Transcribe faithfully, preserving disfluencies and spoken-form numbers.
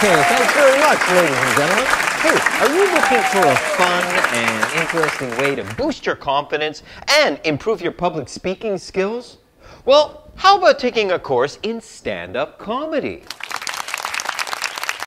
Okay, thanks very much, ladies and gentlemen. Hey, are you looking for a fun and interesting way to boost your confidence and improve your public speaking skills? Well, how about taking a course in stand-up comedy?